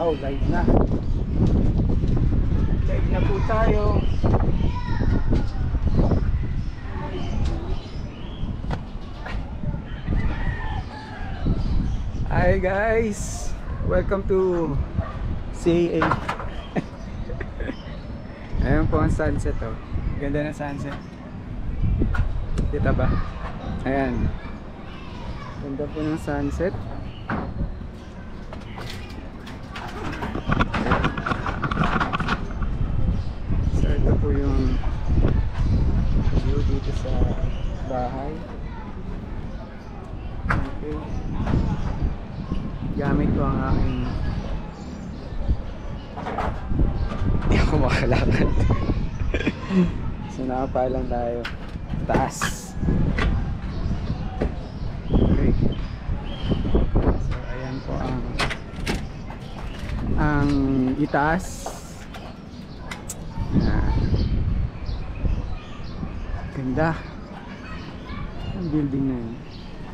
Oh, live na. Live na po tayo. Hi guys, welcome to CA. Ayan po ang sunset, oh. Ganda ng sunset. Kita ba? Ayan. Ganda po ng sunset. So ito po yung view dito sa bahay. Okay. Gamit ko ang aking, hindi ako makalakad. So nakapalang tayo taas. Okay. So ayan po ang itaas. Ganda ang building na yun.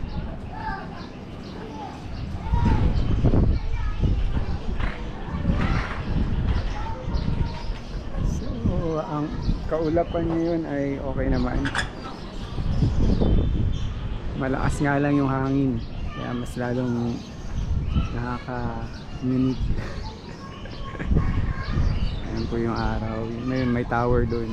Ang kaulapan niyo yun ay okay naman. Malakas nga lang yung hangin, kaya mas lalong nakaka-unique. Ayan po yung araw. May tower doon.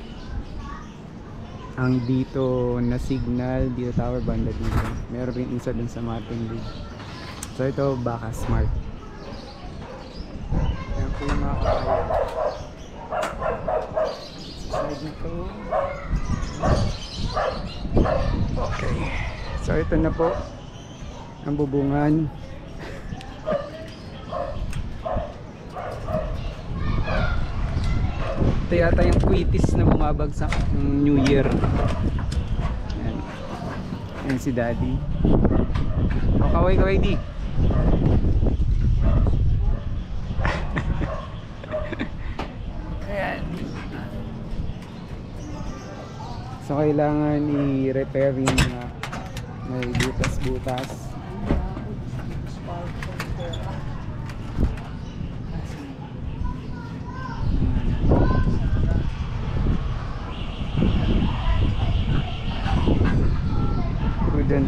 Ang dito na signal, dito tower banda dito. Meron rin isa dun sa Martin Lee. So ito baka smart. Ayan po yung mga kakayan. Side nito. Okay. So ito na po ang bubungan. Ito yata yung quitis na bumabagsak ng New Year. Ayan. Ayan si Daddy. O kaway di. Ayan. So kailangan i-repair yung mga may butas-butas. Prudent.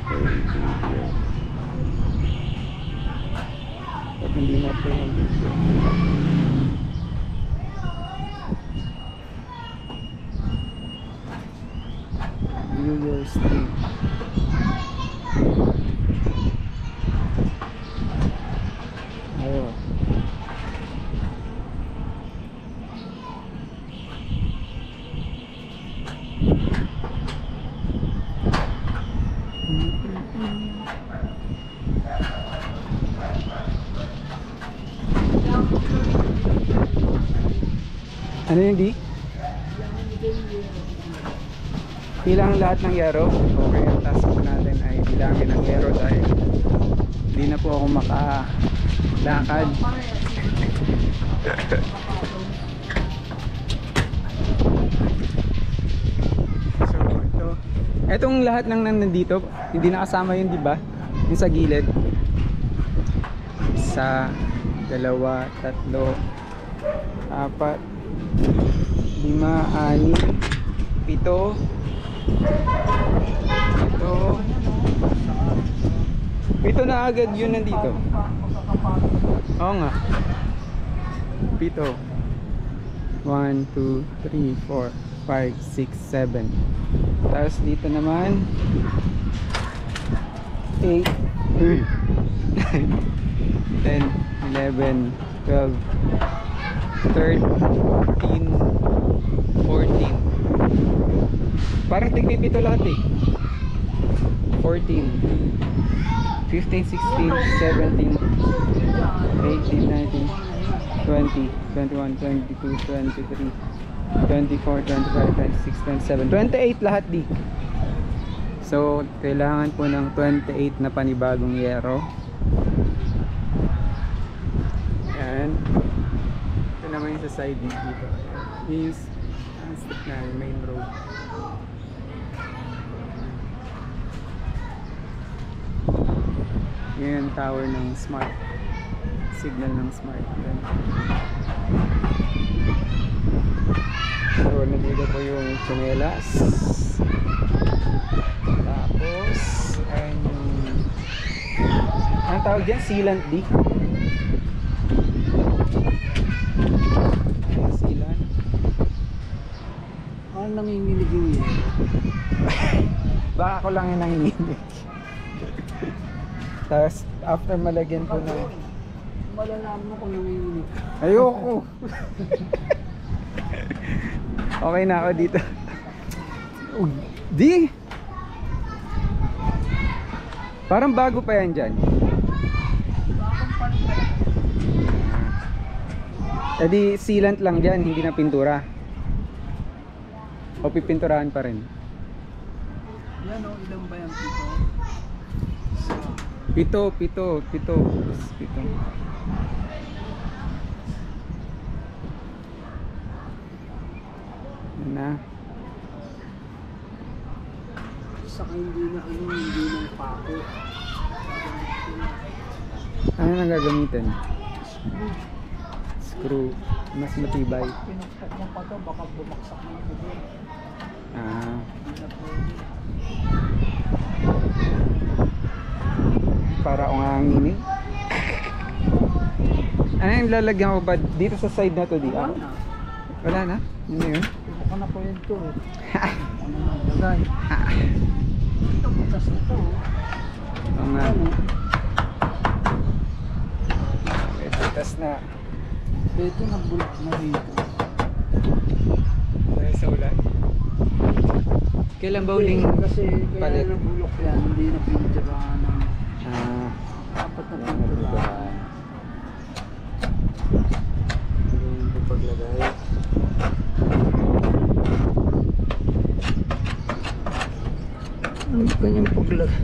Pag hindi na ito yung New Year's Day. Ayun. Ano yun, Di? Bilang lahat ng yero. Okay, ang task po natin ay bilangin ng yero dahil hindi na po ako makalakad. So itong lahat ng nandito hindi nakasama yun, di ba? Yung sa gilid. 1, 2, 3, 4, 5, 6, 7, 8, 7 na agad yun nandito. Oo nga. 7. 1, 2, 3, 4, 5, 6, 7. Tapos dito naman 8, 9, 10, 11, 12, 13, 14. Parang tigpipito lahat eh. 14, 15, 16, 17, 18, 19, 20, 21, 22, 23, 24, 25, 26, 27, 28 lahat di. So kailangan po ng 28 na panibagong yero. Yan. Ito naman yung sa side dito. Is stick na yung main road. Yan yung tower ng Smart. signal ng smart gun. So nandito po yung tsinelas. Tapos ayun yung anong tawag dyan? Sealant D. Ayun, sealant. Ano nanginginig yung yero? Baka ako lang yung nanginginig. Tapos after malagyan ko na Malalaman mo kung nanginginig. ayoko. Okay na ako dito. Uy, di! Parang bago pa yan dyan. Eh di sealant lang dyan, hindi na pintura. O pipinturahan pa rin. Yan o, ilan ba yan Pito. pito? Yan Na. Saka hindi na pako. Ano nang gagamitin? Screw. Mas matibay. Pinuktat niya pa to, baka bumaksak na ito doon. Ah. Hindi na pwede. Para akong hanginig. Ano yung lalagyan ko ba? Dito sa side na to di? Wala na. Wala na? Yun na yun? Baka na po yun to. Ano na lagay? Ito, butas na to. Oo nga. Okay, butas na. Ito na bulak na dito. Dahil sa ulan. Kailan ba uling Kasi palit? kaya na bulok yan, hindi na pinitirahan ng Ah, dapat na wala na pinitirahan. hindi ko paglagay. Ang kanyang paglagay.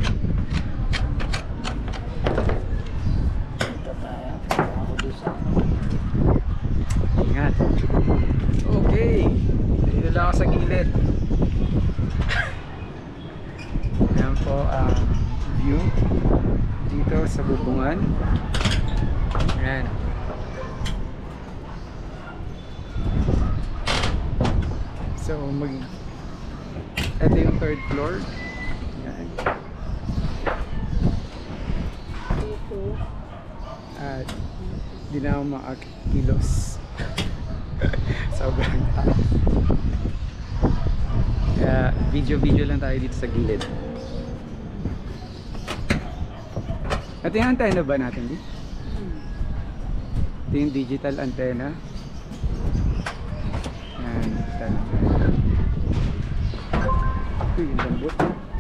Ito tayo. Ako doon sa Ingat. Okay. Dito lang ako sa gilid. Ayan po ang view dito sa bubungan. Ayan. So ito yung third floor. Ayan. ito. At di na ako makakilos. Sobrang taas. Kaya video lang tayo dito sa gilid. At yung antenna ba natin di? Ito yung digital antenna. Yan, digital antenna. Uy, yung lambot.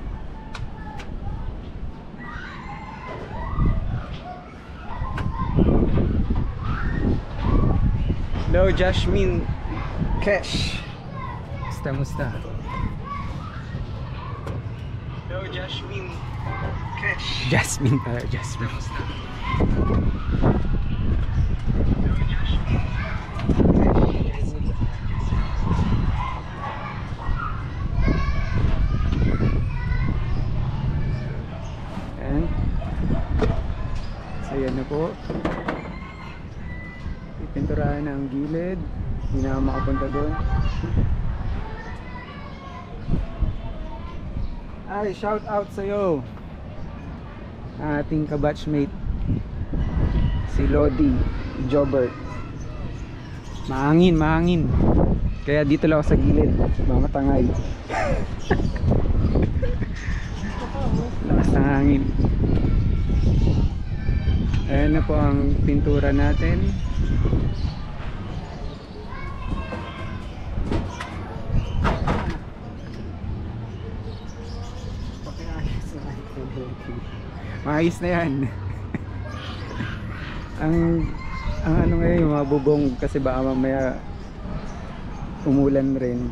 Hello, Jasmine Cash. Musta? Hello, Jasmine Cash. Jasmine pala, Jasmine. Hello, Jasmine. And so yan na po. Pinturahan ang gilid, hindi na makapunta doon. Ay, shout out sa'yo, ating kabatchmate si Lodi Jobert. Mahangin, kaya dito lang ako sa gilid, mga tangay. Lakas ng hangin. Ayan na po ang pintura natin. Maayos na yan. ang ano ngayon, yung mga bubong kasi baka mamaya umulan rin.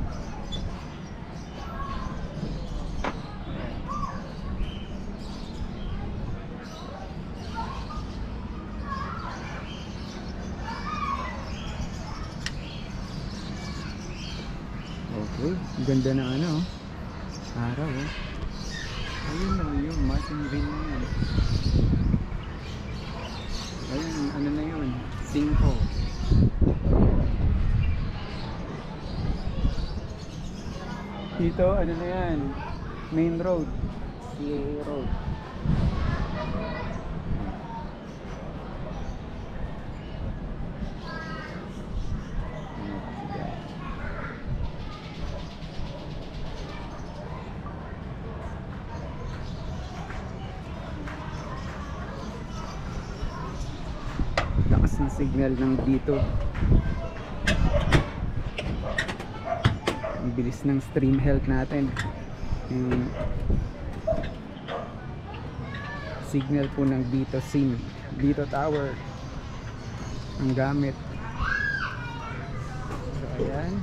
Okay, ganda na ano, araw oh. Ayun na yung Martin Green na yan. Ayun, ano na Dito, ano na yan? Main road. CA Road. Lakas ng signal ng dito. Ang bilis ng stream health natin. Yung signal po ng dito SIM, dito tower ang gamit. So ayan.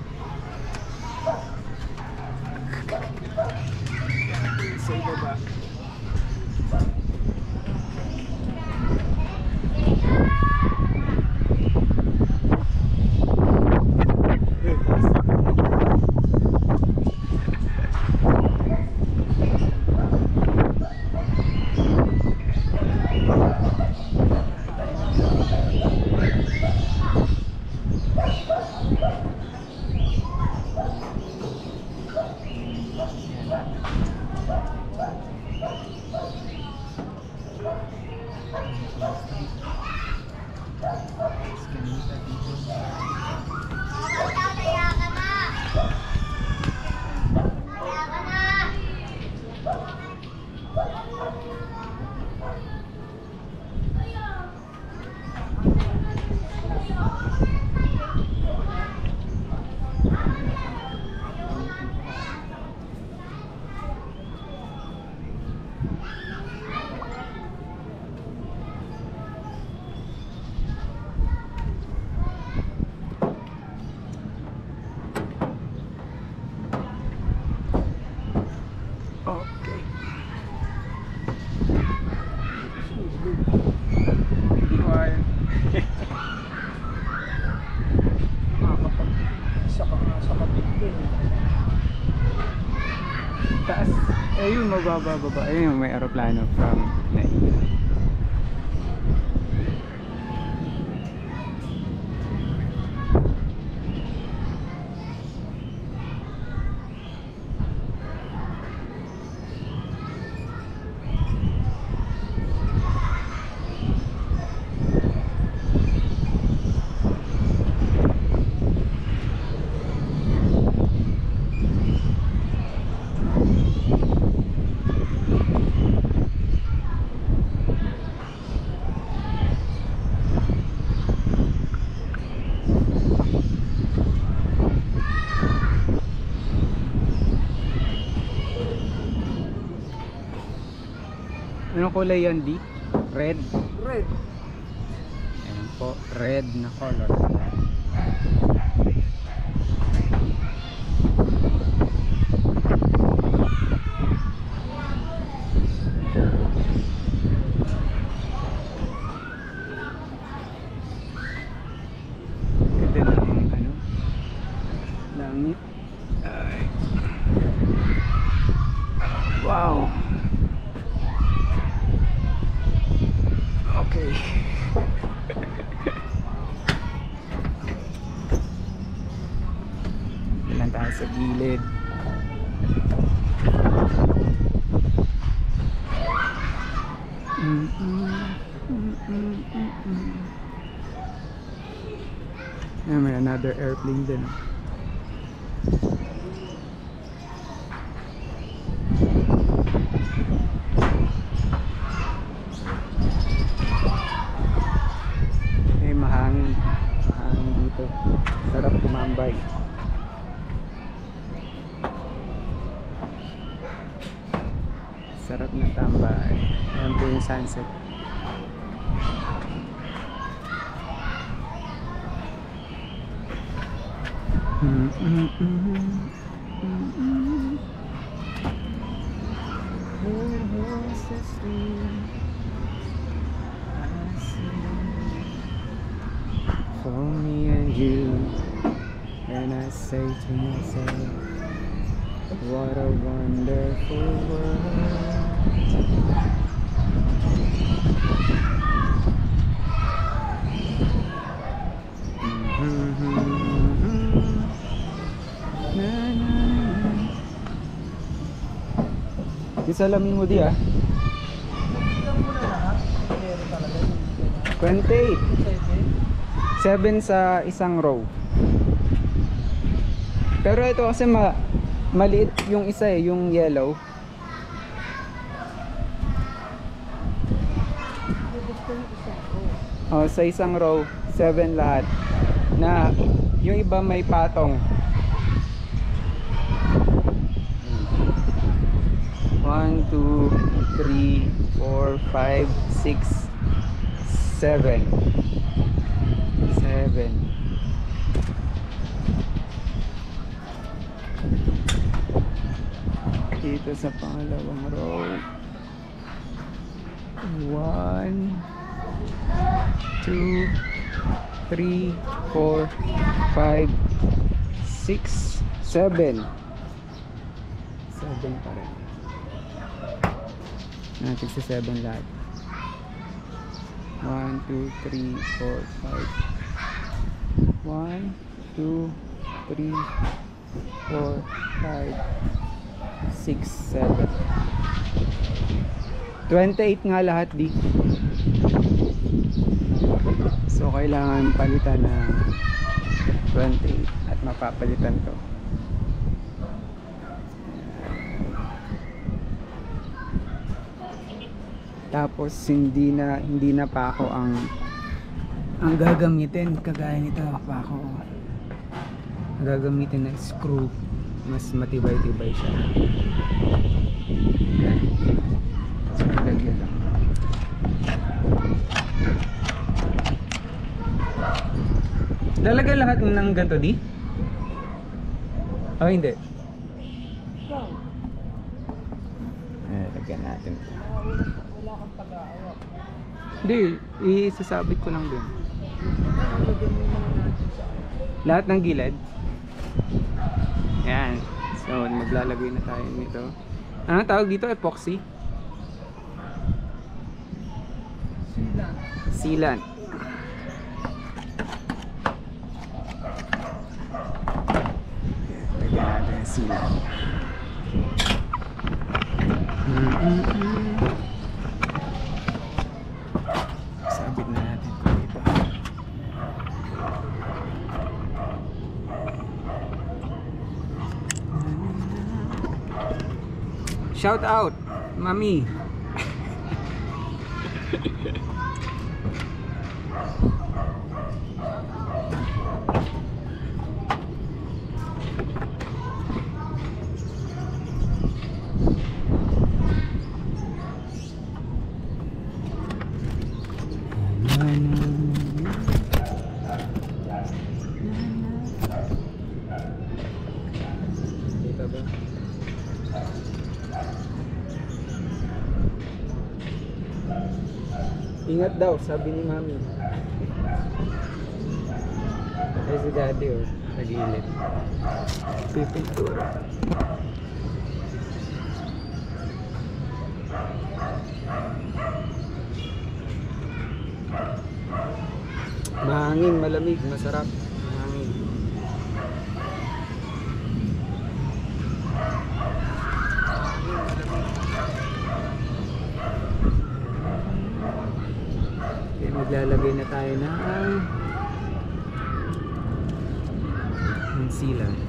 Sa baba. Okay. Hindi ko ayon. Isa ka nga sa kapit din. Taas. Ayun, mababa. Ayun, may aeroplano from Naina. Anong kulay yan, D? Red? Red. Ayan po, red na color. Ganda ng ano, langit. Ay. Wow. Okay. Ilan tayo sa gilid. Ayan, may another airplane din. Mahangin dito, sarap tumambay. Sarap na tambay. Ayan po yung sunset. For me and you, and I say to myself, what a wonderful world. Na, na, na. salamin mo di ah. Ilang mo na lahat? Meron talaga yung 28. 7. 7 sa isang row. Pero ito kasi maliit yung isa eh, yung yellow. Gusto yung isang ko. Oh, sa isang row, 7 lahat. Na yung iba may patong. 1, 2, 3, 4, 5, 6, 7. 7. Dito sa pangalawang row. 1, 2, 3, 4, 5, 6, 7. 7 pa rin. Natin sa 7 lahat. 1, 2, 3, 4, 5. 1, 2, 3, 4, 5, 6, 7. 28 nga lahat di. So kailangan palitan na 28 at mapapalitan to. Tapos hindi na pa ako ang gagamitin kagaya nito pa ako. Ang gagamitin na screw, mas matibay-tibay siya. So, lagyan lang. Lalagay lahat ng ganito di? Oh, hindi. Lagyan natin ito. Wala kang pag-aawak. Hindi, isasabit ko lang din. Lagyan mo naman natin sa Lahat ng gilid. Ayan. So, maglalagay na tayo nito. Ano tawag dito? Epoxy? silang. Sealant. Lagyan natin yung sealant. Sabit na natin ito dito. Shout out, Mami. Dito ba? Ingat daw, sabi ni Mami. Ay si Daddy oh, nag-iinit. Pipintura. Mahangin, malamig, masarap. Mahangin. Okay, maglalagay na tayo ng sealant.